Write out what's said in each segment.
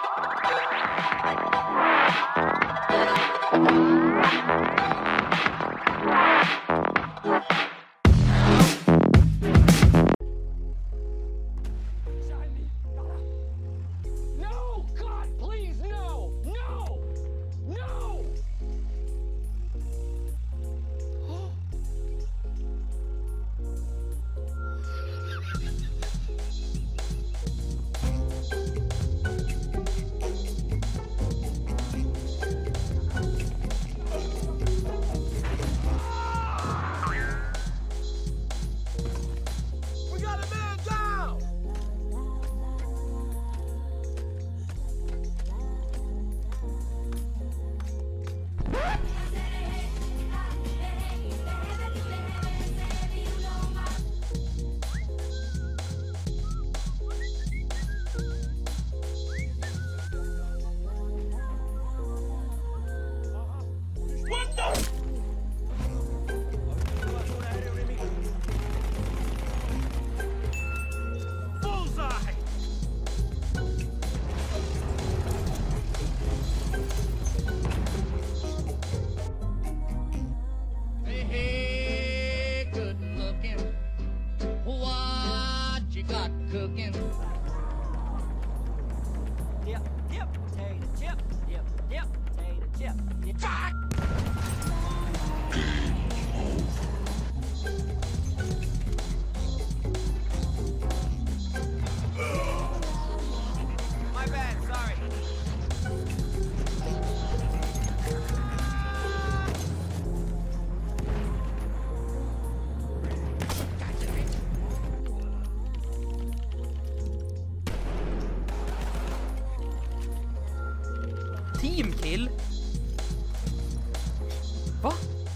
No! God, please, no! No! No! We got a man down! What the? Bullseye! Hey, hey, good looking. What you got cooking? Dip, dip, potato chip. Dip, dip, potato chip. Dip. Fuck! My bad, sorry. Teamkill? Va?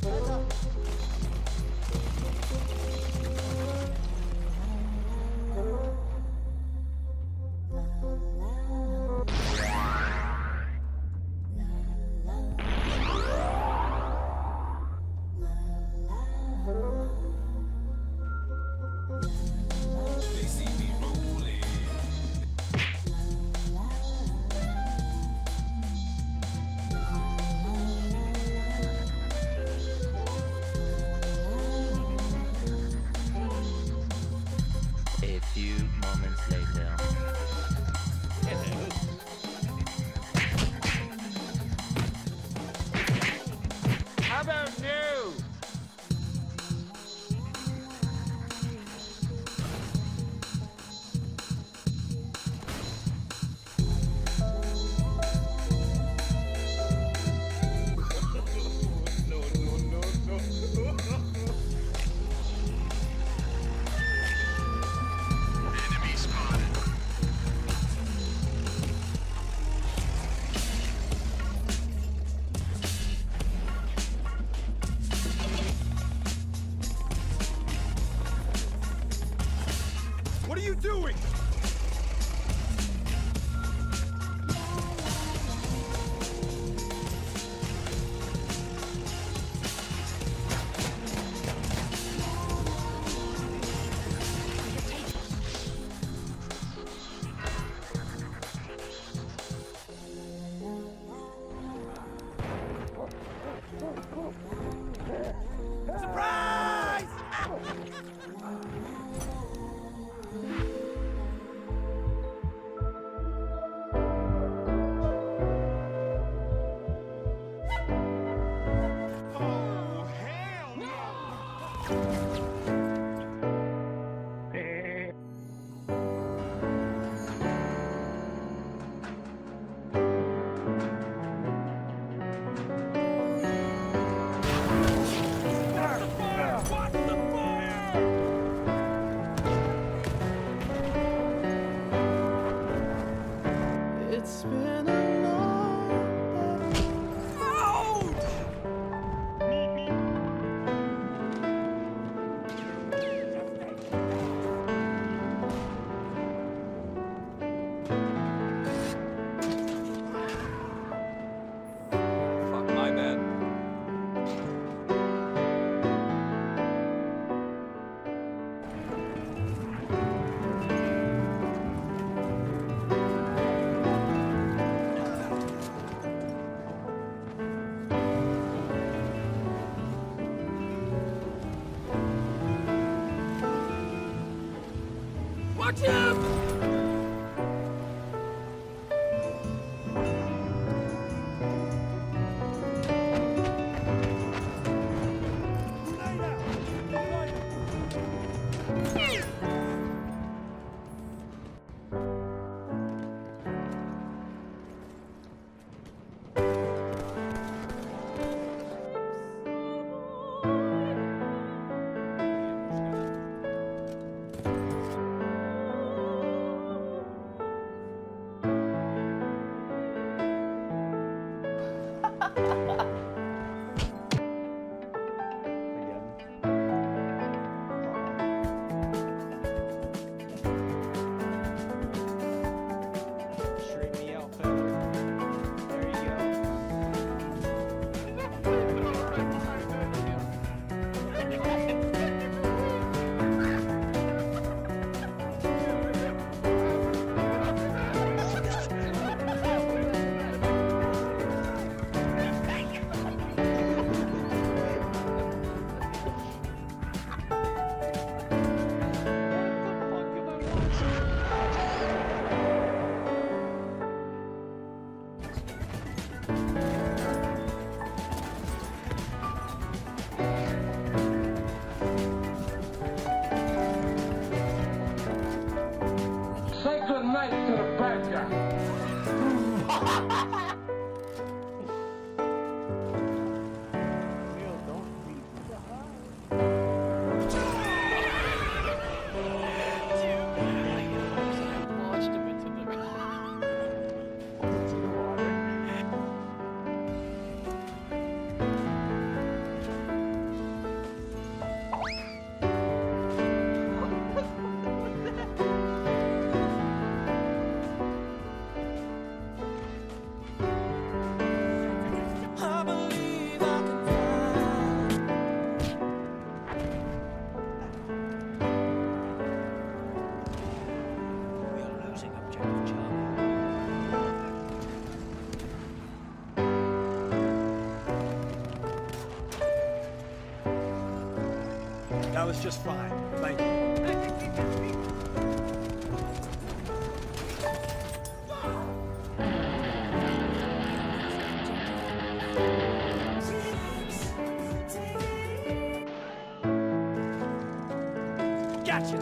A few moments later. How about new? What are you doing? Surprise! Oh, hell no! Watch the fire! It's been a long day. Fuck, my bad. Got him! Straighten me out, fella. There you go. Say good night to the bad guy. Launched him into the I believe I can fly. We are losing objective Charlie. That was just fine. Thank you. Gotcha!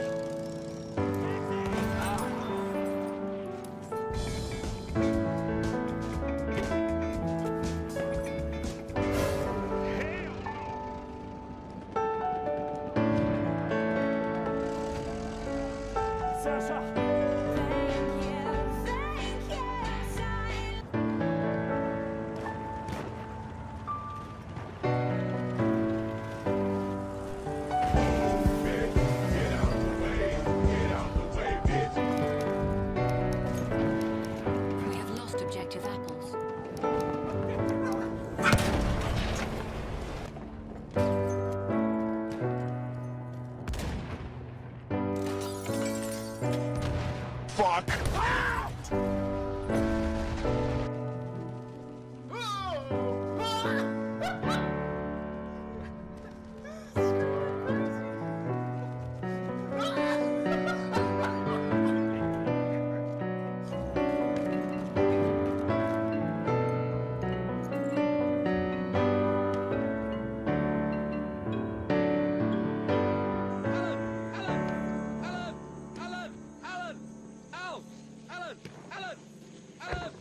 We have lost objective apples. Alan!